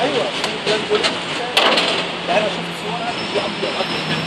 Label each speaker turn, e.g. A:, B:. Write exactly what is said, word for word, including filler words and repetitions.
A: ايوه لاندوليت. يعني انا شفت صورها في ابيض ابيض